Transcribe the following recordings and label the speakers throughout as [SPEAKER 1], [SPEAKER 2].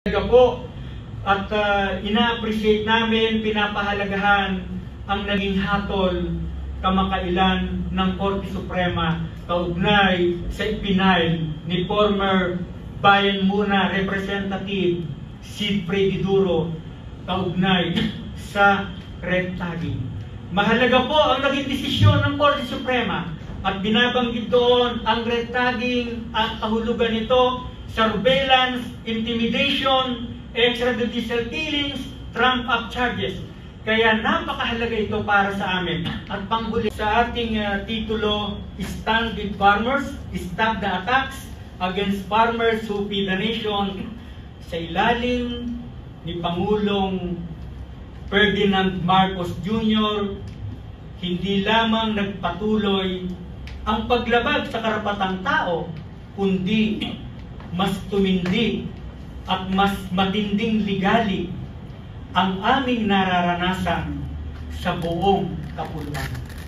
[SPEAKER 1] po at ina-appreciate namin, pinapahalagahan ang naging hatol kamakailan ng Korte Suprema kaugnay sa ipinail ni former Bayan Muna Representative Sid Freddy Duro kaugnay sa red tagging. Mahalaga po ang naging desisyon ng Korte Suprema at binabanggit doon ang red tagging at kahulugan nito, surveillance, intimidation, extrajudicial killings, trump-up charges. Kaya napakahalaga ito para sa amin. At panghuli sa ating titulo, Stand with Farmers, Stop the Attacks Against Farmers Who Feed the Nation, sa ilalim ni Pangulong Ferdinand Marcos Jr., hindi lamang nagpatuloy ang paglabag sa karapatang tao, kundi mas tumindi at mas matinding ligali ang aming nararanasan sa buong kapuluan.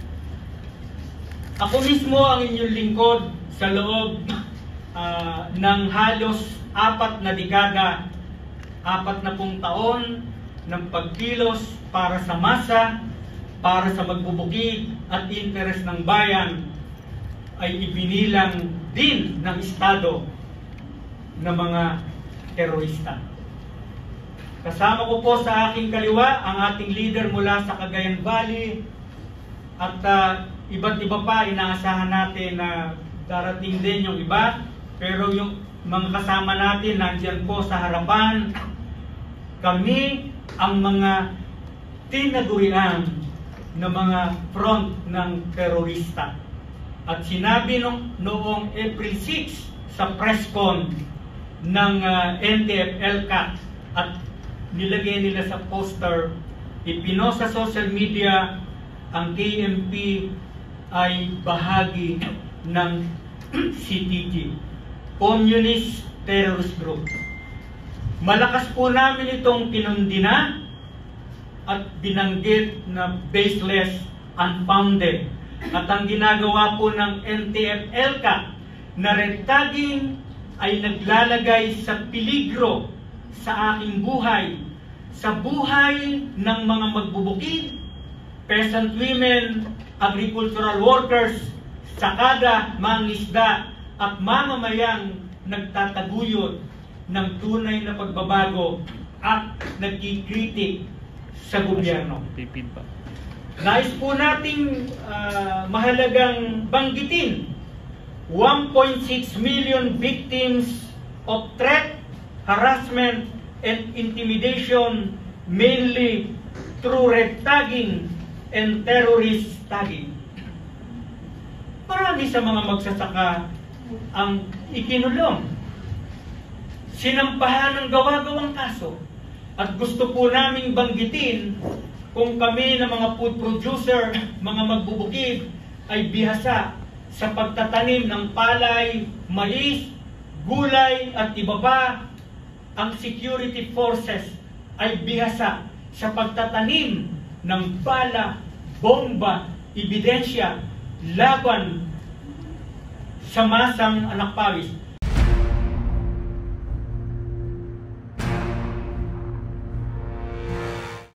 [SPEAKER 1] Ako mismo ang inyong lingkod sa loob ng halos 4 na dekada, 40 taon ng pagkilos para sa masa, para sa magbubukid at interes ng bayan, ay ibinilang din ng Estado ng mga terorista. Kasama ko po sa aking kaliwa ang ating leader mula sa Cagayan Valley at iba't iba pa, inaasahan natin na darating din yung iba, pero yung mga kasama natin nandiyan po sa harapan. Kami ang mga tinagurian na mga front ng terorista. At sinabi noong April 6 sa press con ng NTF-ELCAT at nilagay nila sa poster, ipinost sa social media, ang KMP ay bahagi ng CTG, Communist Terrorist Group. Malakas po namin itong pinundina at binanggit na baseless, unfounded. At ang ginagawa po ng NTF-ELCAT na red tagging ay naglalagay sa peligro sa aking buhay, sa buhay ng mga magbubukid, peasant women, agricultural workers, sakada, mangisda, at mamamayang nagtataguyod ng tunay na pagbabago at nagkikritik sa gobyerno. Nais po nating mahalagang banggitin 1.6 million victims of threat, harassment, and intimidation, mainly through red tagging and terrorist tagging. Marami sa mga magsasaka ang ikinulong, sinampahan ng gawa-gawang kaso, at gusto po naming banggitin kung kami na mga food producer, mga magbubukid, ay bihasa sa pagtatanim ng palay, mais, gulay at iba pa, ang security forces ay bihasa sa pagtatanim ng bala, bomba, ebidensya laban sa masang anak pawis.